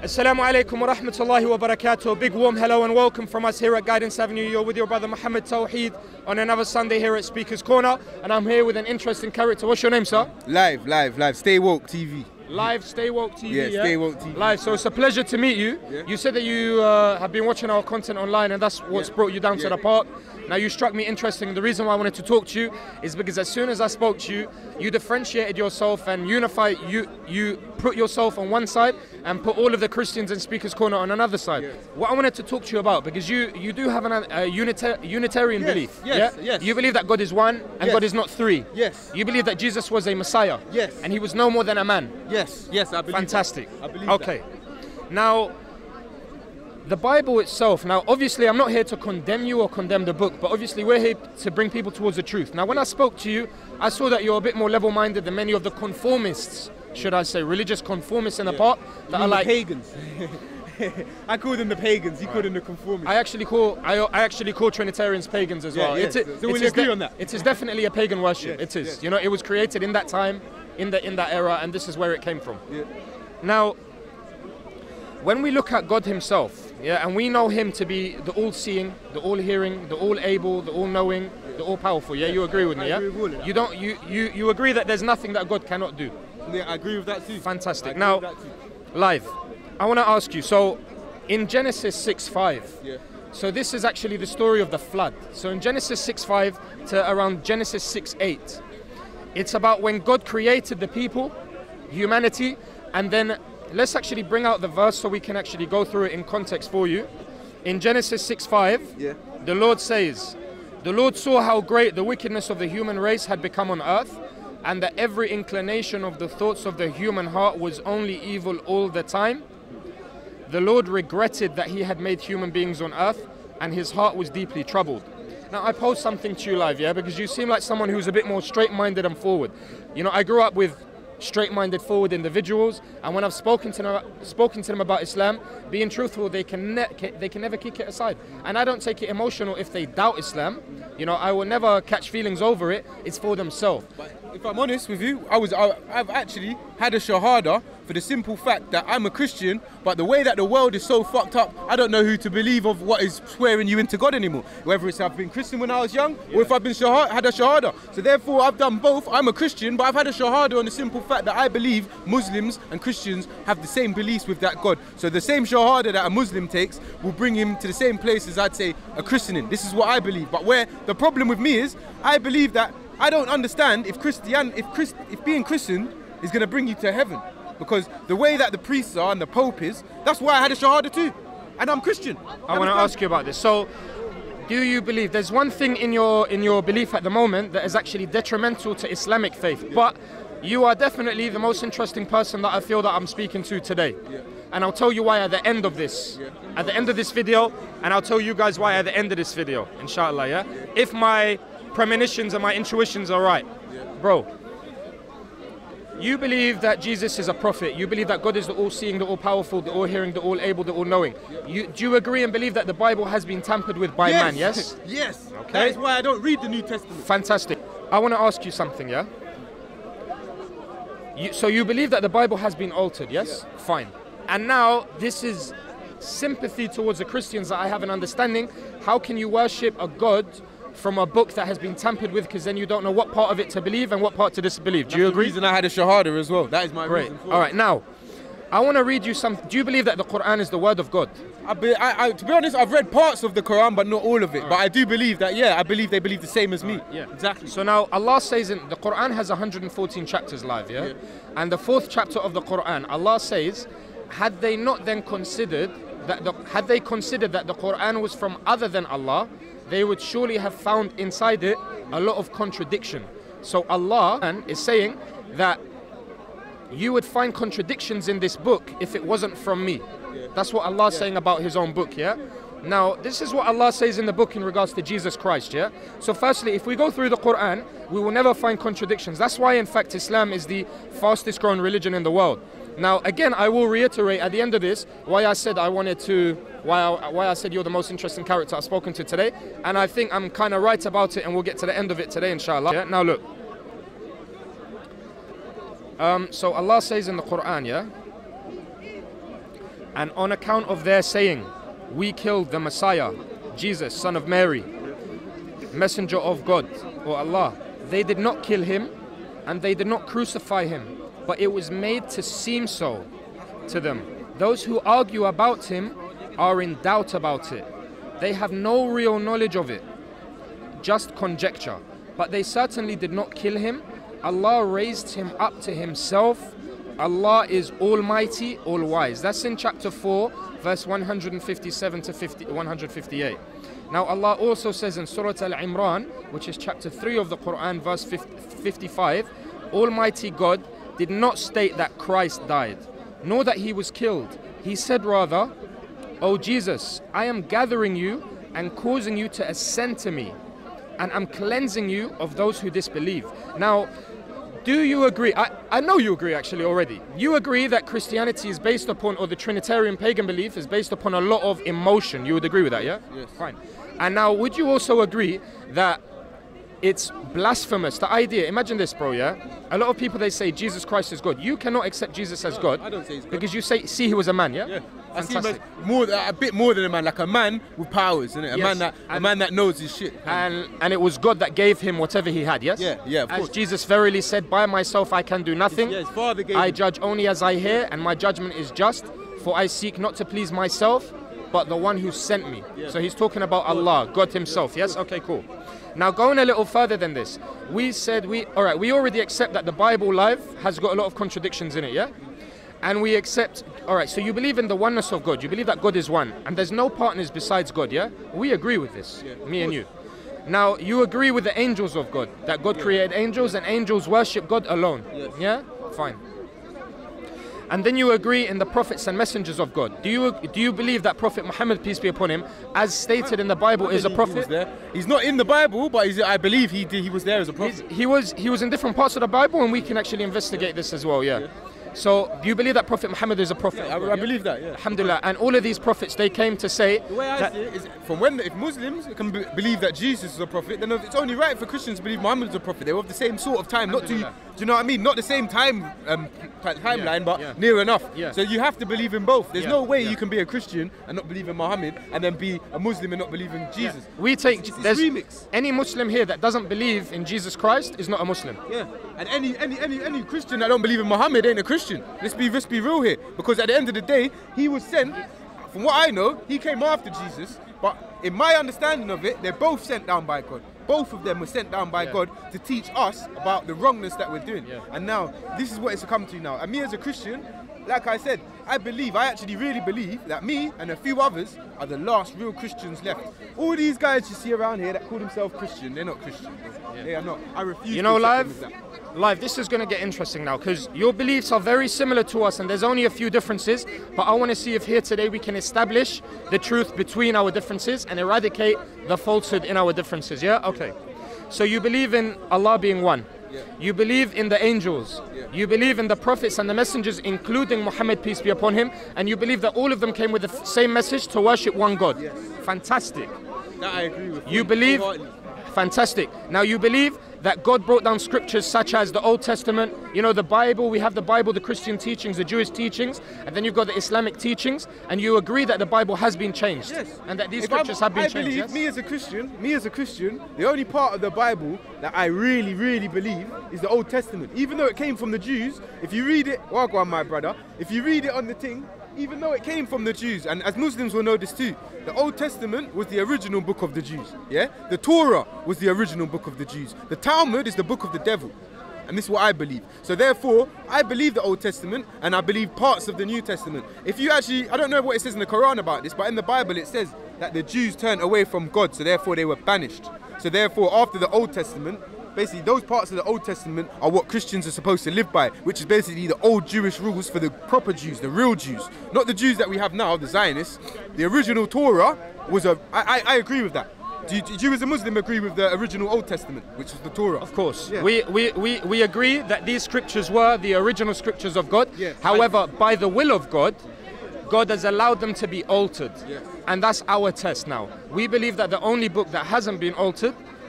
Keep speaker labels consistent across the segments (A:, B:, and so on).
A: Assalamu alaikum wa rahmatullahi wa barakatuh. Big warm hello and welcome from us here at Guidance Avenue. You're with your brother Muhammad Tawheed on another Sunday here at Speaker's Corner, and I'm here with an interesting character. What's your name, sir?
B: Live. Stay Woke TV.
A: Live Stay Woke TV.
B: Yeah, Stay Woke TV.
A: Live. So it's a pleasure to meet you.
B: Yeah.
A: You said that you have been watching our content online, and that's what's brought you down to the park. Now, you struck me interesting. The reason why I wanted to talk to you is because as soon as I spoke to you, you differentiated yourself and unified. You put yourself on one side and put all of the Christians in Speaker's Corner on another side.
B: Yes.
A: What I wanted to talk to you about, because you do have a Unitarian belief.
B: Yes.
A: You believe that God is one and God is not three.
B: Yes.
A: You believe that Jesus was a Messiah.
B: Yes.
A: And he was no more than a man.
B: Yes, I believe
A: Fantastic.
B: that. I believe
A: okay. Now, the Bible itself, now obviously I'm not here to condemn you or condemn the book, but obviously we're here to bring people towards the truth. Now, when I spoke to you, I saw that you're a bit more level-minded than many of the conformists, should I say, religious conformists in the park that are like
B: pagans. I call them the pagans. You call them the conformists.
A: I actually call Trinitarians pagans as well.
B: So we'll agree on that.
A: It is definitely a pagan worship.
B: Yes,
A: it is.
B: yes.
A: You know, it was created in that time, in that era, and this is where it came from.
B: Yeah.
A: Now, when we look at God himself, and we know him to be the all-seeing, the all-hearing, the all-able, the all-knowing, the all-powerful, you agree with me,
B: I agree with all of that.
A: You agree that there's nothing that God cannot do?
B: Yeah, I agree with that too.
A: Fantastic. Now, live, I want to ask you, so in Genesis 6:5, so this is actually the story of the flood. So in Genesis 6:5 to around Genesis 6:8, it's about when God created the people, humanity, and then let's actually bring out the verse so we can actually go through it in context for you. In Genesis 6:5, the Lord says, "The Lord saw how great the wickedness of the human race had become on earth, and that every inclination of the thoughts of the human heart was only evil all the time. The Lord regretted that he had made human beings on earth, and his heart was deeply troubled." Now, I pose something to you live, because you seem like someone who's a bit more straight-minded and forward. You know, I grew up with straight-minded, forward individuals, and when I've spoken to them about Islam, being truthful, they can never kick it aside. And I don't take it emotional if they doubt Islam. You know, I will never catch feelings over it. It's for themselves.
B: But if I'm honest with you, I've actually had a shahada for the simple fact that I'm a Christian, but the way that the world is so fucked up, I don't know who to believe of what is swearing you into God anymore. Whether it's I've been Christian when I was young, or if I've been had a shahada. So therefore, I've done both. I'm a Christian, but I've had a shahada on the simple fact that I believe Muslims and Christians have the same beliefs with that God. So the same shahada that a Muslim takes will bring him to the same place as, I'd say, a Christian in. This is what I believe. But where the problem with me is, I believe that I don't understand if being Christian is going to bring you to heaven. Because the way that the priests are and the Pope is, that's why I had a shahada too. And I'm Christian.
A: I want to ask you about this. So, do you believe there's one thing in your belief at the moment that is actually detrimental to Islamic faith? But you are definitely the most interesting person that I feel that I'm speaking to today. And I'll tell you why at the end of this. At the end of this video, and I'll tell you guys why at the end of this video, inshallah, If my premonitions and my intuitions are right. Bro, you believe that Jesus is a prophet. You believe that God is the all-seeing, the all-powerful, the all-hearing, the all-able, the all-knowing. Do you agree and believe that the Bible has been tampered with by man, yes?
B: Yes.
A: Okay.
B: That is why I don't read the New Testament.
A: Fantastic. I want to ask you something, So you believe that the Bible has been altered, yes? Fine. And now this is sympathy towards the Christians that I have an understanding. How can you worship a God from a book that has been tampered with, because then you don't know what part of it to believe and what part to disbelieve? Do you agree?
B: That's the reason I had a shahada as well. That is my reason for it.
A: All right, now, I want to read you something. Do you believe that the Quran is the word of God?
B: To be honest, I've read parts of the Quran, but not all of it. But I do believe that, I believe they believe the same as me.
A: Yeah,
B: exactly.
A: So now Allah says the Quran has 114 chapters live, And the 4th chapter of the Quran, Allah says, had they considered that the Quran was from other than Allah, they would surely have found inside it a lot of contradiction. So Allah is saying that you would find contradictions in this book if it wasn't from me. That's what Allah is saying about his own book, Now, this is what Allah says in the book in regards to Jesus Christ, So firstly, if we go through the Quran, we will never find contradictions. That's why, in fact, Islam is the fastest growing religion in the world. Now, again, I will reiterate at the end of this why I said why I said you're the most interesting character I've spoken to today. And I think I'm kind of right about it, and we'll get to the end of it today, inshallah. Now, look. So Allah says in the Quran, And on account of their saying, we killed the Messiah, Jesus, son of Mary, messenger of God, or Allah, they did not kill him and they did not crucify him, but it was made to seem so to them. Those who argue about him are in doubt about it. They have no real knowledge of it, just conjecture. But they certainly did not kill him. Allah raised him up to himself. Allah is almighty, all wise. That's in chapter 4, verse 157 to 158. Now Allah also says in Surah Al-Imran, which is chapter 3 of the Quran, verse 55, Almighty God did not state that Christ died, nor that he was killed. He said rather, O Jesus, I am gathering you and causing you to ascend to me, and I'm cleansing you of those who disbelieve. Now, do you agree? I know you agree actually already. You agree that Christianity is based upon, or the Trinitarian pagan belief is based upon a lot of emotion. You would agree with that, yeah?
B: Yes.
A: Fine. And now, would you also agree that it's blasphemous, the idea, imagine this, bro, yeah? A lot of people, they say Jesus Christ is God. You cannot accept Jesus as God.
B: I don't say he's God.
A: Because you see he was a man, yeah?
B: Yeah. I see him
A: Fantastic.
B: as more, a bit more than a man, like a man with powers, isn't it?
A: Yes.
B: A man that knows his shit.
A: And it was God that gave him whatever he had, yes?
B: Yeah, of
A: As
B: course.
A: Jesus verily said, by myself I can do nothing.
B: Yeah, his father gave
A: I
B: him.
A: judge only as I hear, and my judgment is just, for I seek not to please myself, but the one who sent me.
B: Yeah.
A: So he's talking about Allah, God himself, yes? Okay, cool. Now going a little further than this, we said we already accept that the Bible live has got a lot of contradictions in it, yeah? And we accept, all right, so you believe in the oneness of God, you believe that God is one, and there's no partners besides God, yeah? We agree with this, me and you. Now, you agree with the angels of God, that God created angels and angels worship God alone, yeah? Fine. And then you agree in the prophets and messengers of God. Do you believe that Prophet Muhammad, peace be upon him, as stated in the Bible, is a prophet?
B: He's not in the Bible, but I believe he was there as a prophet.
A: He was in different parts of the Bible, and we can actually investigate this as well, yeah. So, do you believe that Prophet Muhammad is a prophet?
B: Yeah, I believe that, yeah.
A: Alhamdulillah. And all of these prophets, they came to say
B: The way I see it is, if Muslims can believe that Jesus is a prophet, then it's only right for Christians to believe Muhammad is a prophet. They were of the same sort of time, not to, do you know what I mean? Not the same timeline, but near enough.
A: Yeah.
B: So you have to believe in both. There's no way
A: yeah.
B: you can be a Christian and not believe in Muhammad, and then be a Muslim and not believe in Jesus.
A: we take
B: It's
A: there's
B: remix.
A: any Muslim here that doesn't believe in Jesus Christ is not a Muslim.
B: Yeah, and any Christian that don't believe in Muhammad ain't a Christian. Let's be real here, because at the end of the day, he was sent. From what I know, he came after Jesus, but in my understanding of it, they're both sent down by God. Both of them were sent down by God to teach us about the wrongness that we're doing.
A: Yeah.
B: And now, this is what it's come to now. And me as a Christian, like I said, I actually really believe that me and a few others are the last real Christians left. All these guys you see around here that call themselves Christian, they're not Christian. They are not. I refuse
A: You know,
B: to accept them as that.
A: Live, this is going to get interesting now, because your beliefs are very similar to us, and there's only a few differences, but I want to see if here today we can establish the truth between our differences and eradicate the falsehood in our differences, yeah? Okay. So you believe in Allah being one.
B: Yeah.
A: You believe in the angels.
B: Yeah.
A: You believe in the prophets and the messengers, including Muhammad, peace be upon him, and you believe that all of them came with the same message to worship one God.
B: Yes.
A: Fantastic.
B: That I agree with.
A: You believe?
B: wholeheartedly.
A: Fantastic. Now you believe that God brought down scriptures such as the Old Testament, you know, the Bible, we have the Bible, the Christian teachings, the Jewish teachings, and then you've got the Islamic teachings, and you agree that the Bible has been changed,
B: Yes.
A: and that these
B: If
A: scriptures have been
B: I
A: changed,
B: believe,
A: yes?
B: me as a Christian, the only part of the Bible that I really, really believe is the Old Testament. Even though it came from the Jews, if you read it, Wagwan, my brother, if you read it on the thing, even though it came from the Jews, and as Muslims will know this too, the Old Testament was the original book of the Jews, yeah? The Torah was the original book of the Jews. The Talmud is the book of the devil. And this is what I believe. So therefore, I believe the Old Testament, and I believe parts of the New Testament. If you actually, I don't know what it says in the Quran about this, but in the Bible it says that the Jews turned away from God, so therefore they were banished. So therefore, after the Old Testament, basically those parts of the Old Testament are what Christians are supposed to live by, which is basically the old Jewish rules for the proper Jews, the real Jews. Not the Jews that we have now, the Zionists. The original Torah was I agree with that. Do you as a Muslim agree with the original Old Testament, which is the Torah?
A: Of course.
B: Yeah.
A: We agree that these scriptures were the original scriptures of God.
B: Yes.
A: However, by the will of God, God has allowed them to be altered.
B: Yes.
A: And that's our test now. We believe that the only book that hasn't been altered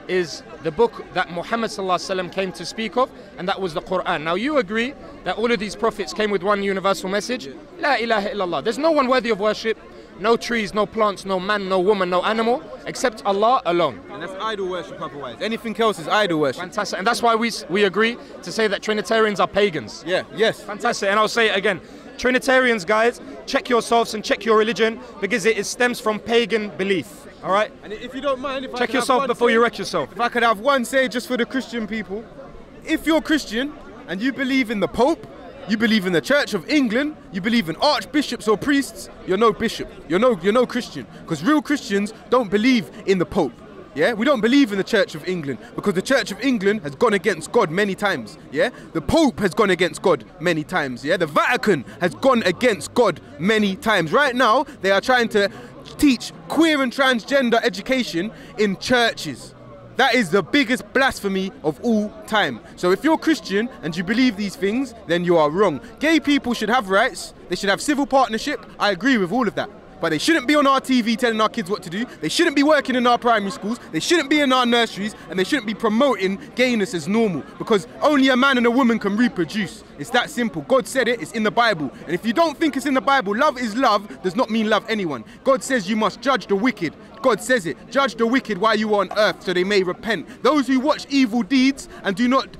A: is the book that Muhammad sallallahu alaihi wasallam came to speak of, and that was the Quran. Now you agree that all of these prophets came with one universal message, La ilaha illallah. There's no one worthy of worship, no trees, no plants, no man, no woman, no animal, except Allah alone.
B: And that's idol worship otherwise. Anything else is idol worship.
A: Fantastic. And that's why we agree to say that Trinitarians are pagans.
B: Yeah, yes.
A: Fantastic. And I'll say it again. Trinitarians, guys, check yourselves and check your religion, because it stems from pagan belief. All right?
B: And if you don't mind, if I
A: Check
B: could have
A: yourself
B: one
A: before
B: say-
A: you wreck yourself.
B: If I could have one say just for the Christian people, if you're Christian and you believe in the Pope, you believe in the Church of England, you believe in archbishops or priests, you're no bishop, you're no Christian. Because real Christians don't believe in the Pope. Yeah, we don't believe in the Church of England because the Church of England has gone against God many times. Yeah, the Pope has gone against God many times. Yeah, the Vatican has gone against God many times. Right now, they are trying to teach queer and transgender education in churches. That is the biggest blasphemy of all time. So if you're Christian and you believe these things, then you are wrong. Gay people should have rights. They should have civil partnership. I agree with all of that. But they shouldn't be on our TV telling our kids what to do. They shouldn't be working in our primary schools. They shouldn't be in our nurseries. And they shouldn't be promoting gayness as normal. Because only a man and a woman can reproduce. It's that simple. God said it. It's in the Bible. And if you don't think it's in the Bible, love is love does not mean love anyone. God says you must judge the wicked. God says it. Judge the wicked while you are on earth so they may repent. Those who watch evil deeds and do not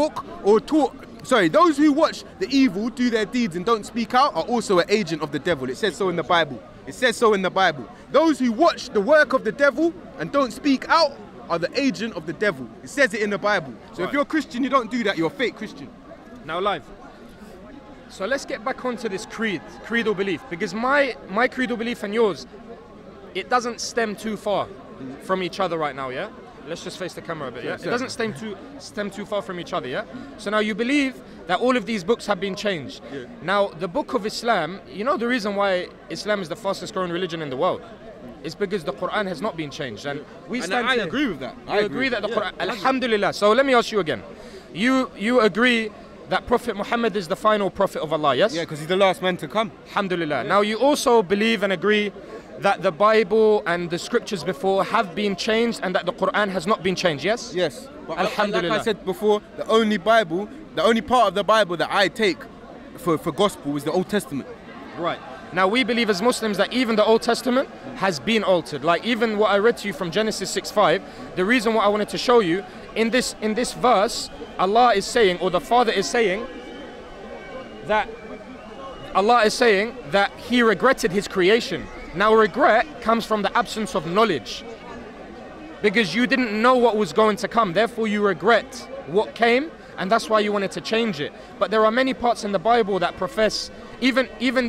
B: those who watch the evil do their deeds and don't speak out are also an agent of the devil. It says so in the Bible. It says so in the Bible. Those who watch the work of the devil and don't speak out are the agent of the devil. It says it in the Bible. So if you're Christian, you don't do that, you're a fake Christian.
A: Now live. So let's get back onto this creedal belief, because my creedal belief and yours, it doesn't stem too far from each other right now, yeah? Let's just face the camera a bit, yeah? It doesn't stem too far from each other, yeah? So now you believe that all of these books have been changed.
B: Yeah.
A: Now, the book of Islam, you know the reason why Islam is the fastest growing religion in the world? It's because the Quran has not been changed. And
B: I agree with that.
A: I agree that the Quran, Alhamdulillah. So let me ask you again. You agree that Prophet Muhammad is the final prophet of Allah, yes?
B: Yeah, because he's the last man to come.
A: Alhamdulillah. Now you also believe and agree that the Bible and the scriptures before have been changed and that the Quran has not been changed, yes?
B: Yes. But
A: Alhamdulillah.
B: like I said before, the only part of the Bible that I take for gospel is the Old Testament.
A: Right. Now we believe as Muslims that even the Old Testament has been altered. Like even what I read to you from Genesis 6:5, the reason why I wanted to show you, in this verse, Allah is saying, or the Father is saying, that Allah is saying that He regretted His creation. Now regret comes from the absence of knowledge, because you didn't know what was going to come, therefore you regret what came, and that's why you wanted to change it. But there are many parts in the Bible that profess, even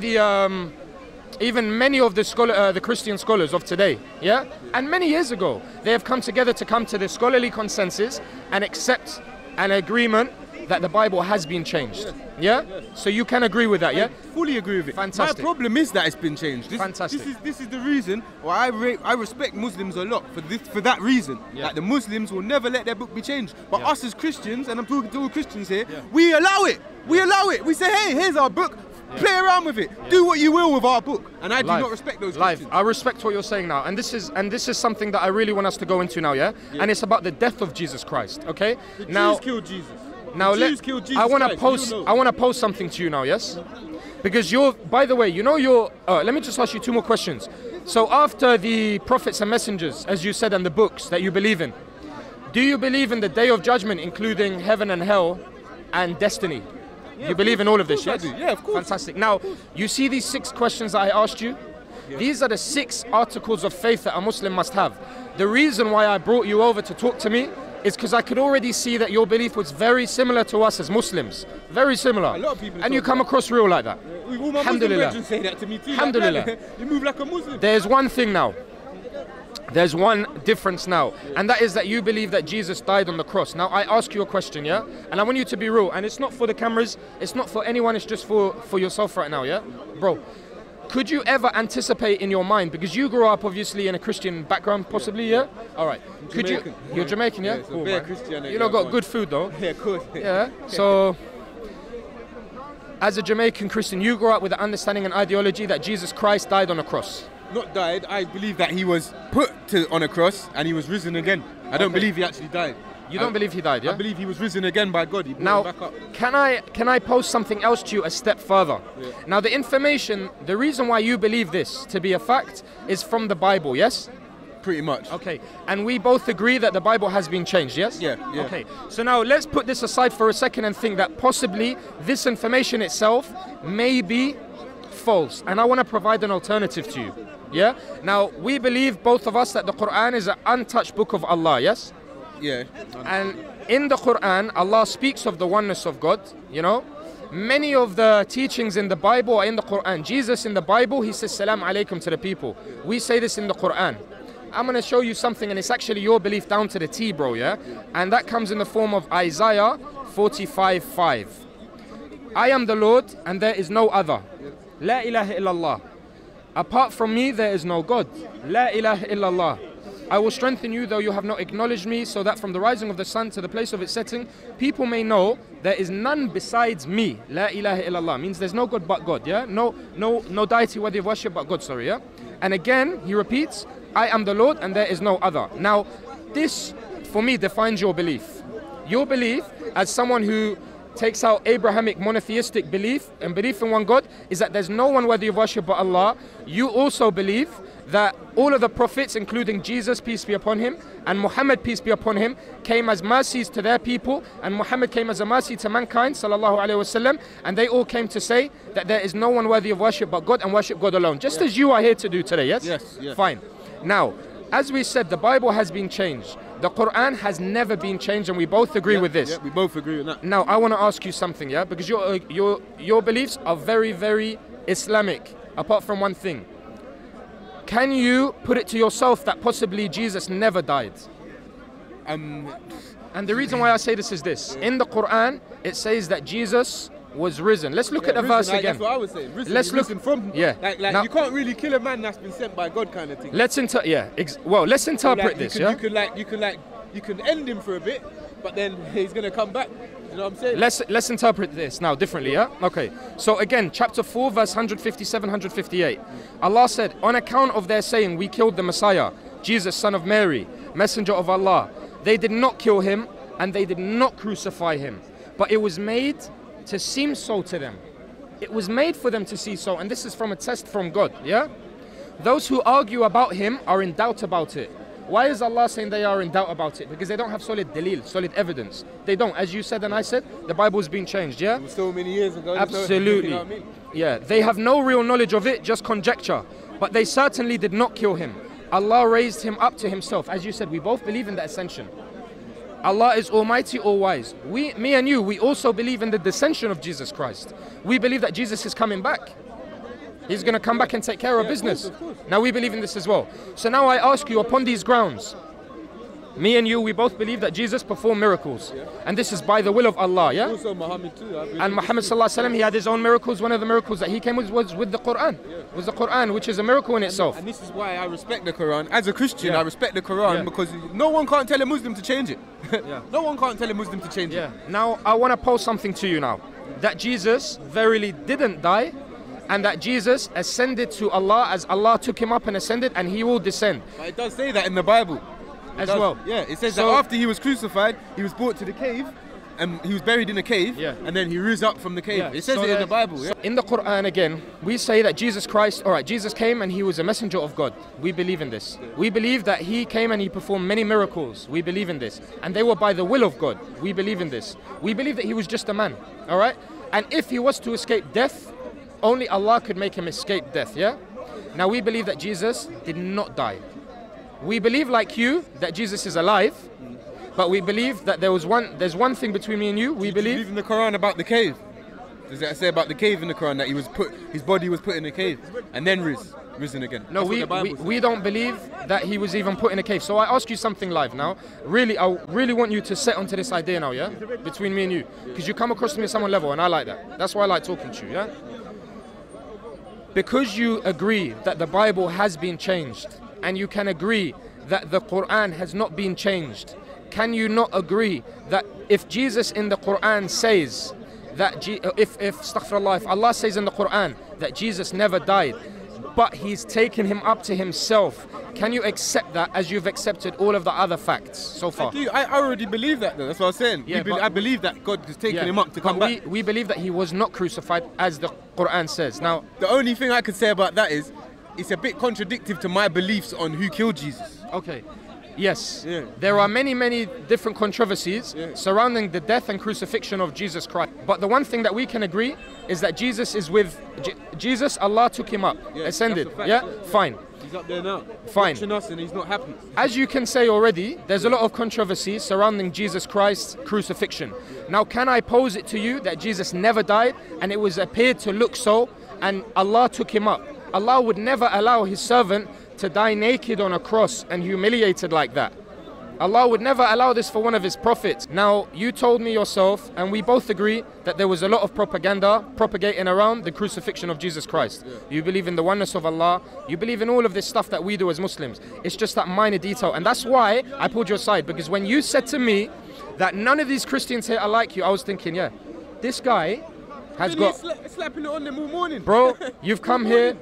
A: many of the Christian scholars of today, yeah, and many years ago, they have come together to come to the scholarly consensus and accept an agreement that the Bible has been changed. Yeah? So you can agree with that, yeah?
B: I fully agree with it.
A: Fantastic.
B: My problem is that it's been changed.
A: Fantastic.
B: This is the reason why I respect Muslims a lot for that reason.
A: Yeah.
B: Like the Muslims will never let their book be changed. But
A: Yeah.
B: us as Christians, and I'm talking to all Christians here, we allow it. We allow it. We say, hey, here's our book. Play around with it. Do what you will with our book. And I do not respect those Christians.
A: I respect what you're saying now, and this is something that I really want us to go into now, yeah? And it's about the death of Jesus Christ, okay?
B: The
A: now,
B: Jews killed Jesus.
A: Now
B: the Jews killed Jesus
A: I want to
B: Christ.
A: post. I want to post something to you now. Yes, because you're. By the way, you know you're. Let me just ask you two more questions. So after the prophets and messengers, as you said, and the books that you believe in, do you believe in the day of judgment, including heaven and hell, and destiny? You believe in all of this, yes?
B: I do. Yeah, of course.
A: Fantastic. Now you see these 6 questions that I asked you. These are the 6 articles of faith that a Muslim must have. The reason why I brought you over to talk to me is because I could already see that your belief was very similar to us as Muslims. Very similar.
B: A lot of people
A: and you come across real like that.
B: All my Muslim brethren say that to me too.
A: Alhamdulillah.
B: Like, you move like a Muslim.
A: There's one thing now. There's one difference now. And that is that you believe that Jesus died on the cross. Now I ask you a question, yeah? And I want you to be real. And it's not for the cameras. It's not for anyone. It's just for yourself right now, yeah? Bro. Could you ever anticipate in your mind, because you grew up obviously in a Christian background, possibly, yeah? All right. Could
B: Jamaican.
A: You're Jamaican, yeah?
B: Yeah, so
A: Cool,
B: very
A: man.
B: Christian,
A: You know, got good food though.
B: Yeah, of course.
A: Yeah. So, as a Jamaican Christian, you grew up with the understanding and ideology that Jesus Christ died on a cross.
B: Not died. I believe that he was put on a cross and he was risen again. I don't believe he actually died.
A: You don't believe he died, yeah?
B: I believe he was risen again by God. He brought
A: Now,
B: him back up.
A: can I pose something else to you a step further?
B: Yeah.
A: Now, the information, the reason why you believe this to be a fact is from the Bible, yes?
B: Pretty much.
A: Okay, and we both agree that the Bible has been changed, yes?
B: Yeah, yeah.
A: Okay, so now let's put this aside for a second and think that possibly this information itself may be false, and I want to provide an alternative to you, yeah? Now, we believe, both of us, that the Quran is an untouched book of Allah, yes?
B: Yeah.
A: And in the Quran, Allah speaks of the oneness of God, you know? Many of the teachings in the Bible are in the Quran. Jesus in the Bible, he says, Salam alaikum to the people. We say this in the Quran. I'm going to show you something, and it's actually your belief down to the T, bro, yeah? And that comes in the form of Isaiah 45:5. I am the Lord, and there is no other. La ilaha illallah. Apart from me, there is no God. La ilaha illallah. I will strengthen you, though you have not acknowledged me, so that from the rising of the sun to the place of its setting, people may know there is none besides me. La ilaha illallah means there's no God but God, yeah? No deity worthy of worship but God, sorry, yeah? And again, he repeats, I am the Lord and there is no other. Now, this, for me, defines your belief. Your belief, as someone who takes out Abrahamic monotheistic belief and belief in one God, is that there's no one worthy of worship but Allah. You also believe that all of the prophets, including Jesus, peace be upon him, and Muhammad, peace be upon him, came as mercies to their people, and Muhammad came as a mercy to mankind, sallallahu alaihi wasallam, and they all came to say that there is no one worthy of worship but God, and worship God alone, just as you are here to do today, yes?
B: Yes, yes.
A: Fine. Now, as we said, the Bible has been changed. The Quran has never been changed, and we both agree with this.
B: Yeah, we both agree with that.
A: Now, I want to ask you something, yeah? Because your beliefs are very, very Islamic, apart from one thing. Can you put it to yourself that possibly Jesus never died? And the reason why I say this is this. In the Quran, it says that Jesus was risen. Let's look at the verse again.
B: That's what I was saying. Risen,
A: Let's look
B: risen from.
A: Yeah.
B: Like
A: now,
B: you can't really kill a man that's been sent by God, kind of thing.
A: Let's interpret this.
B: You can end him for a bit, but then he's gonna come back. You know what I'm saying?
A: Let's interpret this now differently, yeah? Okay. So again, chapter 4, verse 157, 158. Allah said, on account of their saying, we killed the Messiah, Jesus, son of Mary, messenger of Allah. They did not kill him, and they did not crucify him. But it was made to seem so to them. It was made for them to see so, and this is from a test from God, yeah? Those who argue about him are in doubt about it. Why is Allah saying they are in doubt about it? Because they don't have solid dalil, solid evidence. They don't. As you said and I said, the Bible's been changed, yeah?
B: It was so many years ago.
A: Absolutely.
B: You know what I mean?
A: Yeah, they have no real knowledge of it, just conjecture. But they certainly did not kill him. Allah raised him up to himself. As you said, we both believe in the ascension. Allah is almighty, all wise. Me and you, we also believe in the descension of Jesus Christ. We believe that Jesus is coming back. He's going to come back and take care of business.
B: Of course.
A: Now we believe in this as well. So now I ask you, upon these grounds, me and you, we both believe that Jesus performed miracles. Yeah. And this is by the will of Allah, yeah?
B: Also Muhammad too.
A: And Muhammad sallallahu alaihi wasallam, he had his own miracles. One of the miracles that he came with was with the Quran. Yeah. Was the Quran, which is a miracle in itself.
B: And this is why I respect the Quran. As a Christian, I respect the Quran,
A: Yeah.
B: because no one can't tell a Muslim to change it.
A: Yeah.
B: No one can't tell a Muslim to change it.
A: Now, I want to pose something to you now. That Jesus verily didn't die, and that Jesus ascended to Allah as Allah took him up and ascended, and he will descend.
B: But it does say that in the Bible.
A: As well.
B: Yeah, it says
A: So-
B: that after he was crucified, he was brought to the cave, and he was buried in a cave,
A: Yeah.
B: and then he rose up from the cave.
A: Yeah,
B: It says
A: so
B: it in the
A: that-
B: Bible. Yeah?
A: In the Quran again, we say that Jesus Christ, Jesus came and he was a messenger of God. We believe in this. We believe that he came and he performed many miracles. We believe in this. And they were by the will of God. We believe in this. We believe that he was just a man, all right? And if he was to escape death, only Allah could make him escape death, yeah? Now we believe that Jesus did not die. We believe, like you, that Jesus is alive, but we believe that there's one thing between me and you. We
B: Do you believe
A: believe
B: in the Quran about the cave? Does that say about the cave in the Quran that his body was put in a cave and then risen again?
A: No,
B: That's what the Bible says.
A: we don't believe that he was even put in a cave. So I ask you something live now. Really, I really want you to set onto this idea now, yeah? Between me and you. Because you come across to me at someone level, and I like that. That's why I like talking to you, yeah? Because you agree that the Bible has been changed, and you can agree that the Quran has not been changed, can you not agree that if Jesus in the Quran says that if Allah says in the Quran that Jesus never died, but he's taken him up to himself can you accept that as you've accepted all of the other facts so far?
B: I already believe that though. That's what I was saying.
A: Yeah,
B: I believe that God has taken him up to come back.
A: We believe that he was not crucified as the Quran says. Now,
B: the only thing I could say about that is it's a bit contradictory to my beliefs on who killed Jesus.
A: okay. Yes,
B: Yeah.
A: there are many different controversies surrounding the death and crucifixion of Jesus Christ. But the one thing that we can agree is that Jesus is with Jesus. Allah took him up, ascended.
B: that's a fact.
A: Yeah, fine.
B: He's up there now.
A: Fine.
B: Watching us and he's not happy.
A: As you can say already, there's a lot of controversy surrounding Jesus Christ's crucifixion. Now, can I pose it to you that Jesus never died and it was appeared to look so, and Allah took him up? Allah would never allow his servant to die naked on a cross and humiliated like that. Allah would never allow this for one of his prophets. Now, you told me yourself, and we both agree, that there was a lot of propaganda propagating around the crucifixion of Jesus Christ. You believe in the oneness of Allah. You believe in all of this stuff that we do as Muslims. It's just that minor detail. And that's why I pulled your side, because when you said to me that none of these Christians here are like you, I was thinking, yeah, this guy has got...
B: slapping it on them all morning.
A: Bro, you've come here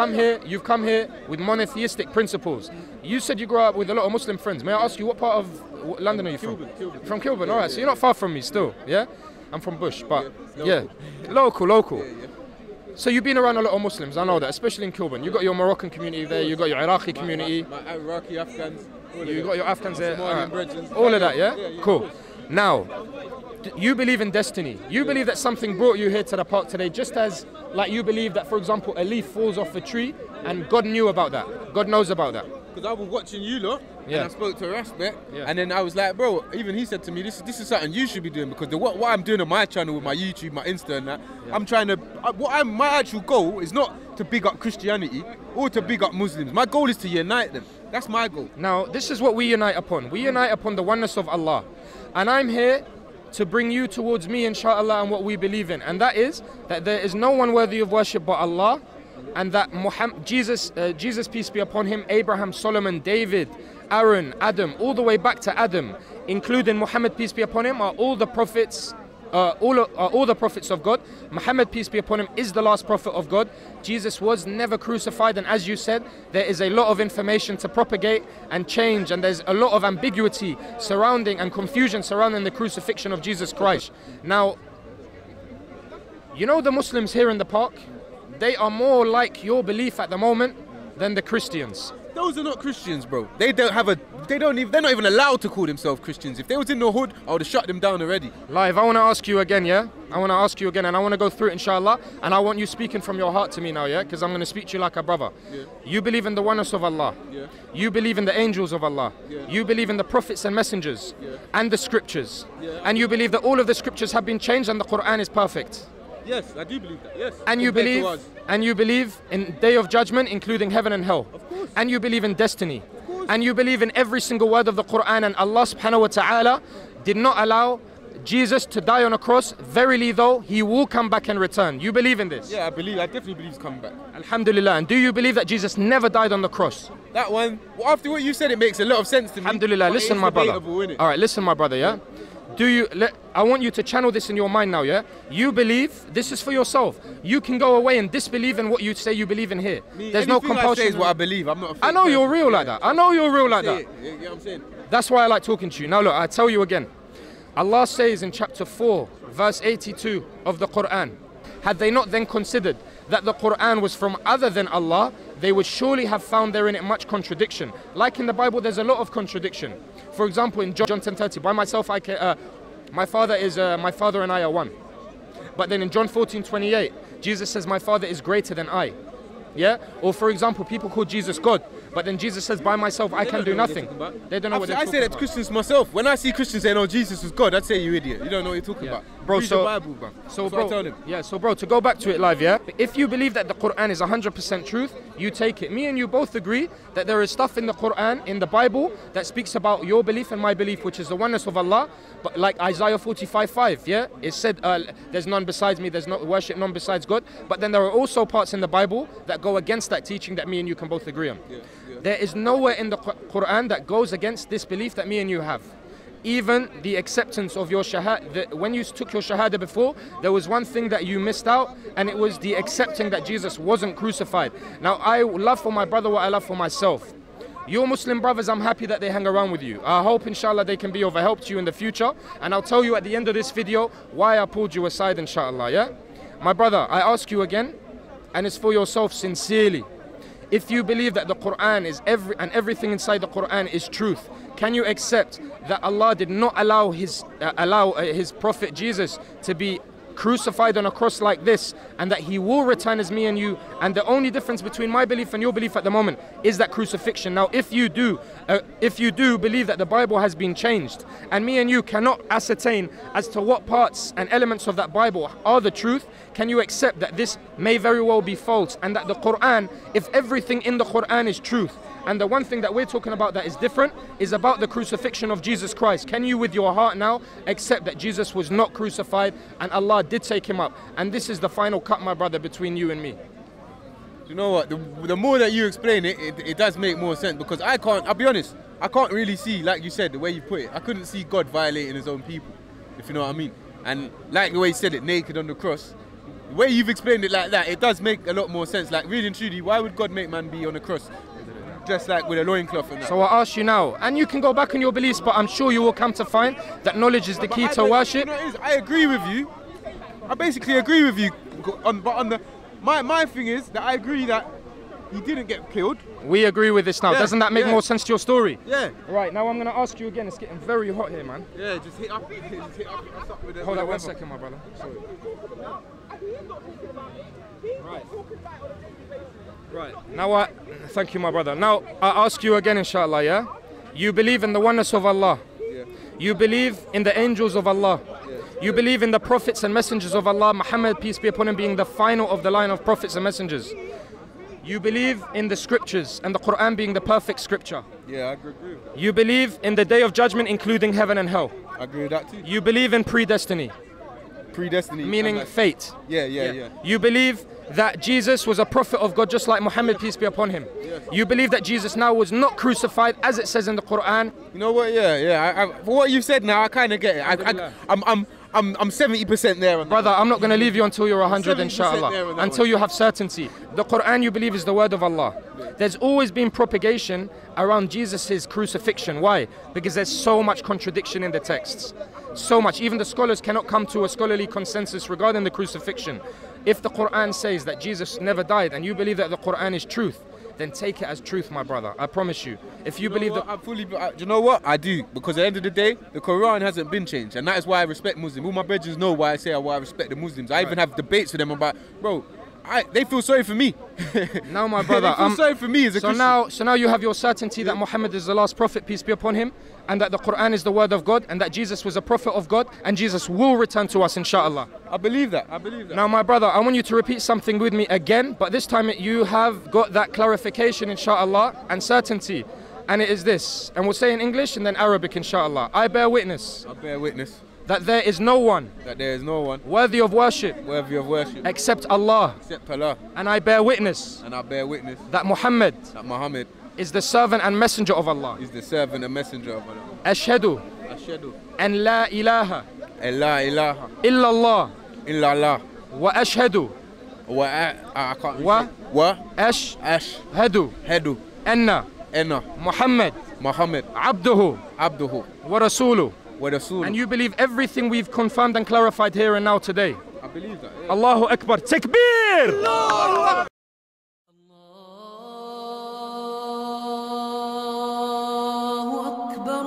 A: with monotheistic principles. You said you grew up with a lot of Muslim friends. May I ask you, what part of London are you from?
B: Kilburn.
A: From Kilburn, all right. So you're not far from me still, yeah? I'm from Bush, but yeah, local. So you've been around a lot of Muslims, I know that, especially in Kilburn. You got your Moroccan community there, you got your Iraqi community.
B: My Iraqi, Afghans.
A: You got your Afghans there.
B: Somalian brethren.
A: All of that, yeah? Cool. Now, you believe in destiny. You believe that something brought you here to the park today, just as like you believe that, for example, a leaf falls off a tree and God knew about that. God knows about that.
B: Because I was watching you lot, and
A: Yeah.
B: I spoke to Rasbet,
A: Yeah.
B: and then I was like, bro, even he said to me, this is something you should be doing, because what I'm doing on my channel with my YouTube, my Insta and that, I'm trying to, my actual goal is not to big up Christianity or to big up Muslims. My goal is to unite them. That's my goal.
A: Now, this is what we unite upon. We unite upon the oneness of Allah. And I'm here to bring you towards me, inshallah, and what we believe in. And that is that there is no one worthy of worship but Allah, and that Jesus, peace be upon him, Abraham, Solomon, David, Aaron, Adam, all the way back to Adam, including Muhammad, peace be upon him, are all the prophets. All the prophets of God. Muhammad, peace be upon him, is the last prophet of God. Jesus was never crucified, and as you said, there is a lot of information to propagate and change, and there's a lot of ambiguity surrounding and confusion surrounding the crucifixion of Jesus Christ. Now, you know the Muslims here in the park, they are more like your belief at the moment than the Christians.
B: Those are not Christians, bro. They're not even allowed to call themselves Christians. If they was in the hood, I would have shut them down already.
A: Live, I want to ask you again, yeah? I want to ask you again, and I want to go through it, inshallah, and I want you speaking from your heart to me now, yeah? Because I'm going to speak to you like a brother.
B: Yeah.
A: You believe in the oneness of Allah.
B: Yeah.
A: You believe in the angels of Allah.
B: Yeah.
A: You believe in the prophets and messengers and the scriptures.
B: Yeah.
A: And you believe that all of the scriptures have been changed and the Quran is perfect.
B: Yes, I do believe that, yes.
A: And you believe in day of judgment, including heaven and hell.
B: Of course.
A: And you believe in destiny.
B: Of course.
A: And you believe in every single word of the Quran, and Allah subhanahu wa ta'ala did not allow Jesus to die on a cross. Verily though, he will come back and return. You believe in this?
B: Yeah, I definitely believe he's coming back.
A: Alhamdulillah. And do you believe that Jesus never died on the cross?
B: That one, after what you said, it makes a lot of sense to me.
A: Alhamdulillah.
B: but
A: Listen,
B: it is
A: my brother.
B: debatable, innit?
A: All right, listen, my brother, yeah? I want you to channel this in your mind now, yeah? You believe, this is for yourself. You can go away and disbelieve in what you say you believe in here. There's no
B: Anything I say
A: compulsion.
B: is what I believe. I'm not a fake
A: I know you're
B: person.
A: real like that. I know you're real like
B: Say
A: that.
B: it. You know what I'm saying?
A: That's why I like talking to you. Now look, I tell you again. Allah says in chapter 4, verse 82 of the Quran, had they not then considered that the Quran was from other than Allah, they would surely have found therein it much contradiction. Like in the Bible, there's a lot of contradiction. For example, in John 10:30, by myself my father and I are one. But then in John 14:28, Jesus says, my Father is greater than I. Yeah? Or for example, people call Jesus God, but then Jesus says, by myself I can do nothing. They don't know what they're
B: I
A: talking
B: say that
A: about.
B: to Christians myself. When I see Christians saying, "Oh, Jesus is God," I'd say, "You idiot! You don't know what you're talking about."
A: Bro,
B: Read
A: so,
B: the Bible, bro.
A: So
B: That's
A: bro,
B: what I tell them.
A: yeah, so bro, to go back to it live, yeah? If you believe that the Quran is 100% truth, you take it. Me and you both agree that there is stuff in the Quran, in the Bible, that speaks about your belief and my belief, which is the oneness of Allah. But like Isaiah 45:5, yeah? It said, there's none besides me, there's no worship none besides God. But then there are also parts in the Bible that go against that teaching that me and you can both agree on. There is nowhere in the Quran that goes against this belief that me and you have. Even the acceptance of your shahada, when you took your shahada before, there was one thing that you missed out, and it was the accepting that Jesus wasn't crucified. Now, I love for my brother what I love for myself. Your Muslim brothers, I'm happy that they hang around with you. I hope, inshallah, they can be of a help to you in the future. And I'll tell you at the end of this video why I pulled you aside, inshallah, yeah? My brother, I ask you again, and it's for yourself sincerely. If you believe that the Quran is everything inside the Quran is truth, can you accept that Allah did not allow his prophet Jesus to be crucified on a cross like this, and that he will return as me and you, and the only difference between my belief and your belief at the moment is that crucifixion? Now, if you do believe that the Bible has been changed, and me and you cannot ascertain as to what parts and elements of that Bible are the truth, can you accept that this may very well be false, and that the Quran, if everything in the Quran is truth, and the one thing that we're talking about that is different is about the crucifixion of Jesus Christ, can you with your heart now accept that Jesus was not crucified and Allah did take him up? And this is the final cut, my brother, between you and me.
B: You know what, the more that you explain it, it does make more sense, because I'll be honest, I can't really see, like you said, the way you put it, I couldn't see God violating his own people, if you know what I mean. And like the way you said it, naked on the cross, the way you've explained it like that, it does make a lot more sense. Like, really and truly, why would God make man be on the cross? Just like with a loincloth and that.
A: So I ask you now, and you can go back on your beliefs, but I'm sure you will come to find that knowledge is the key to worship.
B: You know what it is? I agree with you. I basically agree with you. My thing is that I agree that he didn't get killed.
A: We agree with this now. Doesn't that make more sense to your story?
B: Yeah.
A: Right, now I'm going to ask you again. It's getting very hot here, man.
B: Yeah, just hit up us up with the
A: Hold on
B: weather.
A: 1 second, my brother. Sorry. Right. Now, thank you, my brother. Now, I ask you again, inshallah, yeah? You believe in the oneness of Allah.
B: Yeah.
A: You believe in the angels of Allah.
B: Yeah.
A: You believe in the prophets and messengers of Allah, Muhammad, peace be upon him, being the final of the line of prophets and messengers. You believe in the scriptures and the Quran being the perfect scripture.
B: Yeah, I agree.
A: You believe in the day of judgment, including heaven and hell.
B: I agree with that too.
A: You believe in predestiny.
B: Predestiny.
A: Meaning fate.
B: Yeah.
A: You believe that Jesus was a prophet of God just like Muhammad, peace be upon him.
B: Yes.
A: You believe that Jesus now was not crucified as it says in the Quran.
B: You know what? Yeah. For what you've said now, I kind of get it. I'm 70% there on that.
A: Brother, I'm not going to leave you until you're 100,
B: 70%
A: inshallah.
B: there on that
A: Until
B: one.
A: you have certainty. The Quran you believe is the word of Allah. There's always been propagation around Jesus' crucifixion. Why? Because there's so much contradiction in the texts. So much. Even the scholars cannot come to a scholarly consensus regarding the crucifixion. If the Quran says that Jesus never died and you believe that the Quran is truth, then take it as truth, my brother. I promise you. If you believe that...
B: you know what? I do. Because at the end of the day, the Quran hasn't been changed. And that is why I respect Muslims. All my brothers know why I respect the Muslims. I even have debates with them about, bro, they feel sorry for me.
A: Now, my brother,
B: they feel sorry for me as a Christian.
A: So now you have your certainty that Muhammad is the last prophet, peace be upon him, and that the Quran is the word of God, and that Jesus was a prophet of God, and Jesus will return to us, inshallah.
B: I believe that.
A: Now, my brother, I want you to repeat something with me again, but this time you have got that clarification, inshallah, and certainty. And it is this, and we'll say in English and then Arabic, inshallah. I bear witness.
B: I bear witness.
A: That there is no one.
B: That there is no one.
A: Worthy of worship.
B: Worthy of worship.
A: Except Allah.
B: Except Allah.
A: And I bear witness.
B: And I bear witness.
A: That Muhammad.
B: That Muhammad.
A: Is the servant and messenger of Allah.
B: Is the servant and messenger of Allah.
A: Ashhadu.
B: Ashhadu.
A: An la ilaha.
B: La ilaha.
A: Illallah.
B: Illallah.
A: Wa ashhadu.
B: I can't.
A: Wa. Ashhadu.
B: Hedu.
A: Anna. Muhammad. Abduhu. Wa rasuluh. And you believe everything we've confirmed and clarified here and now today?
B: I believe that. Yeah.
A: Allahu Akbar. Takbir!
C: Allahu Akbar.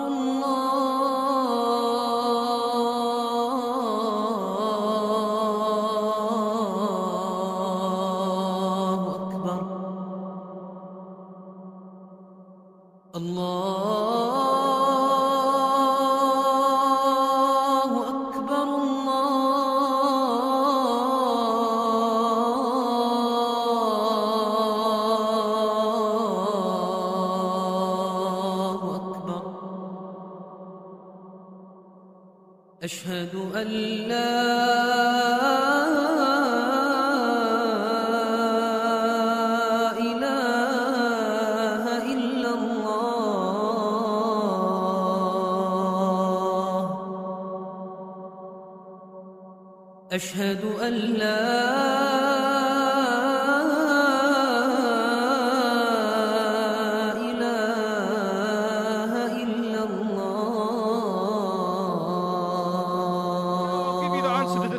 C: أشهد أن لا إله إلا الله أشهد أن لا إله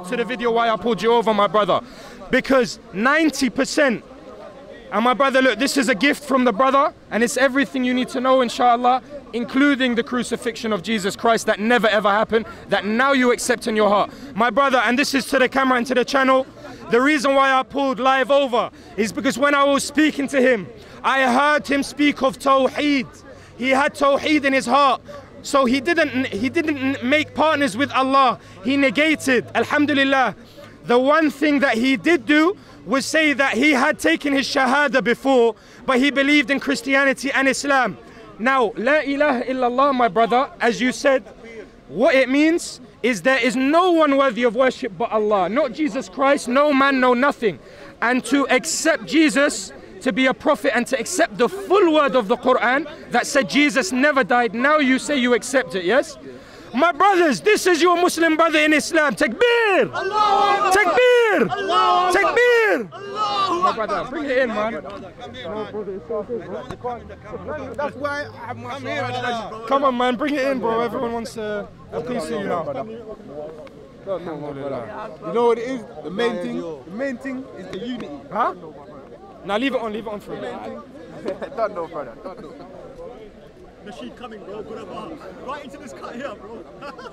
A: to the video why I pulled you over, my brother. Because 90%, and my brother, look, this is a gift from the brother, and it's everything you need to know, inshallah, including the crucifixion of Jesus Christ that never ever happened, that now you accept in your heart. My brother, and this is to the camera and to the channel, the reason why I pulled live over is because when I was speaking to him, I heard him speak of Tawheed. He had Tawheed in his heart. So he didn't make partners with Allah. He negated, alhamdulillah. The one thing that he did do was say that he had taken his shahada before, but he believed in Christianity and Islam. Now, La ilaha illallah, my brother, as you said, what it means is there is no one worthy of worship but Allah. Not Jesus Christ, no man, no nothing. And to accept Jesus to be a prophet and to accept the full word of the Quran that said Jesus never died, now you say you accept it, yes? My brothers, this is your Muslim brother in Islam. Takbir! Allah! Takbir! Allah! Takbir! Allah! My brother, bring it in, man.
B: That's why I'm here.
A: Come on, man, bring it in, bro. Everyone wants to please see you now.
B: You know what it is? The main thing is the unity.
A: Huh? Now leave it on for a minute.
B: Don't know, brother. Don't know.
D: Machine coming, bro. Right into this cut here, bro.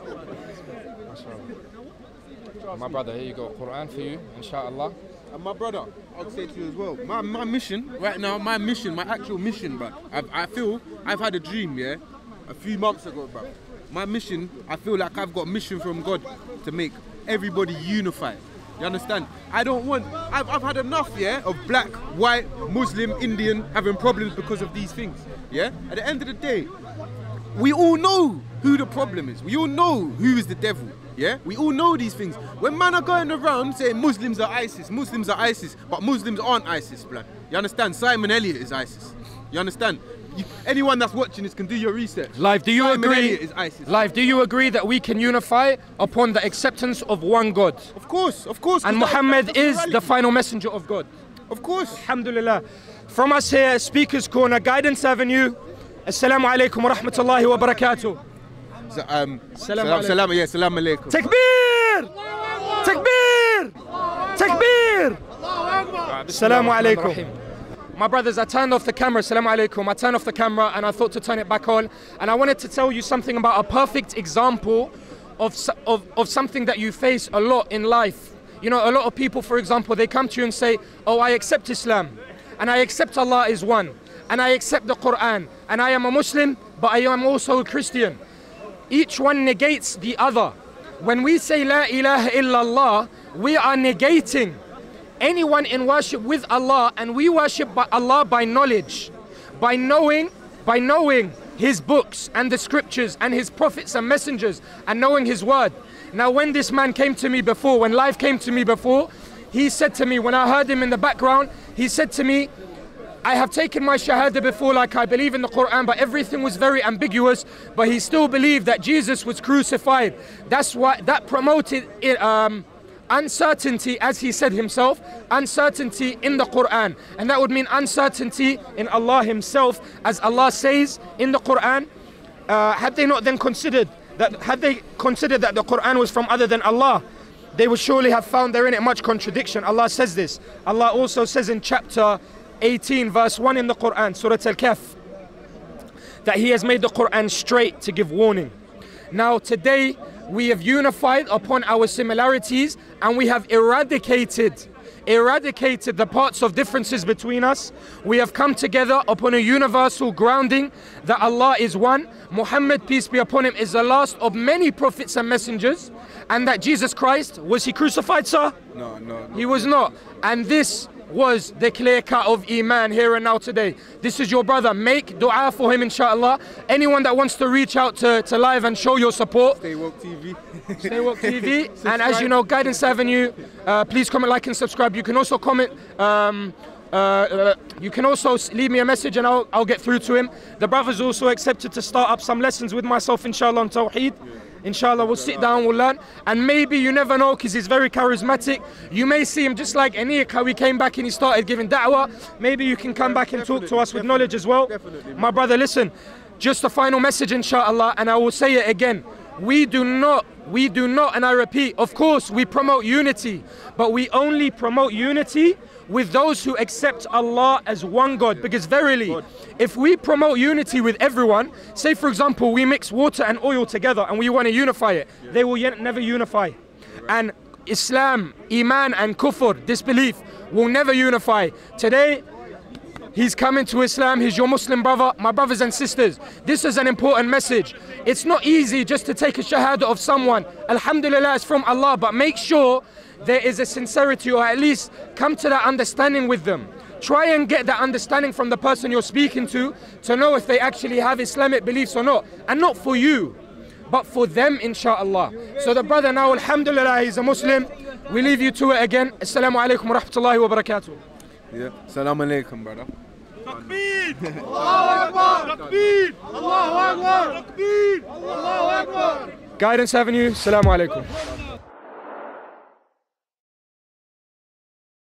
A: My brother, here you go. Quran for you, inshallah.
B: And my brother, I'll say to you as well. My mission right now, my actual mission, bro. I feel I've had a dream, yeah, a few months ago, bro. My mission, I feel like I've got a mission from God to make everybody unified. You understand? I've had enough, yeah, of black, white, Muslim, Indian having problems because of these things, yeah? At the end of the day, we all know who the problem is. We all know who is the devil, yeah? We all know these things. When man are going around saying Muslims are ISIS, but Muslims aren't ISIS, blood. You understand? Simon Elliott is ISIS. You understand? Anyone that's watching this can do your research.
A: Live, do you agree?
B: Is ISIS.
A: Live, do you agree that we can unify upon the acceptance of one God?
B: Of course.
A: And Muhammad is the final messenger of God.
B: Of course.
A: Alhamdulillah. From us here, Speaker's Corner, Guidance Avenue. Assalamu alaikum wa rahmatullahi wa barakatuh.
B: Salam alaikum.
A: Takbir! Takbir! Takbir! Assalamu alaikum. My brothers, I turned off the camera, assalamu alaikum. I turned off the camera and I thought to turn it back on. And I wanted to tell you something about a perfect example of something that you face a lot in life. You know, a lot of people, for example, they come to you and say, oh, I accept Islam. And I accept Allah is one. And I accept the Quran. And I am a Muslim, but I am also a Christian. Each one negates the other. When we say La ilaha illallah, we are negating anyone in worship with Allah, and we worship Allah by knowledge, by knowing His books and the scriptures and His prophets and messengers and knowing His word. Now when this man came to me before, when Live came to me before, he said to me, when I heard him in the background, he said to me, I have taken my shahada before, like I believe in the Quran, but everything was very ambiguous, but he still believed that Jesus was crucified. That's why that promoted it, uncertainty, as he said himself, uncertainty in the Quran. And that would mean uncertainty in Allah Himself, as Allah says in the Quran. Had they not then considered that, the Quran was from other than Allah, they would surely have found therein it much contradiction. Allah says this. Allah also says in chapter 18, verse 1 in the Quran, Surah Al-Kahf, that He has made the Quran straight to give warning. Now today, we have unified upon our similarities and we have eradicated the parts of differences between us. We have come together upon a universal grounding that Allah is one. Muhammad, peace be upon him, is the last of many prophets and messengers. And that Jesus Christ, was He crucified, sir?
B: No.
A: He was not. And this was the clear cut of Iman here and now today. This is your brother. Make dua for him, inshallah. Anyone that wants to reach out to Live and show your support.
B: Stay Woke TV.
A: Stay Woke TV. And as you know, Guidance Avenue, please comment, like and subscribe. You can also comment, you can also leave me a message and I'll get through to him. The brother's also accepted to start up some lessons with myself, inshallah, on Tawheed. Inshallah, we'll sit down, we'll learn. And maybe, you never know, because he's very charismatic. You may see him just like Aniq, how he came back and he started giving da'wah. Maybe you can come back and talk to us with knowledge as well. My brother, listen, just a final message, inshallah, and I will say it again. We do not we do not, and I repeat, of course we promote unity, but we only promote unity with those who accept Allah as one God. Because verily, if we promote unity with everyone, say for example we mix water and oil together and we want to unify it, they will never unify. And Islam, Iman and Kufr, disbelief, will never unify. Today, he's coming to Islam, he's your Muslim brother. My brothers and sisters, this is an important message. It's not easy just to take a shahada of someone. Alhamdulillah, it's from Allah, but make sure there is a sincerity, or at least come to that understanding with them. Try and get that understanding from the person you're speaking to know if they actually have Islamic beliefs or not. And not for you, but for them, inshaAllah. So the brother now, alhamdulillah, he's a Muslim. We leave you to it again. Assalamu alaikum wa rahmatullahi wa barakatuh.
B: Yeah. Assalamu alaikum, brother.
D: Takbir! Allahu Akbar! Takbir! Allahu Akbar! Takbir! Allahu Akbar!
A: Guidance Avenue, assalamu alaikum.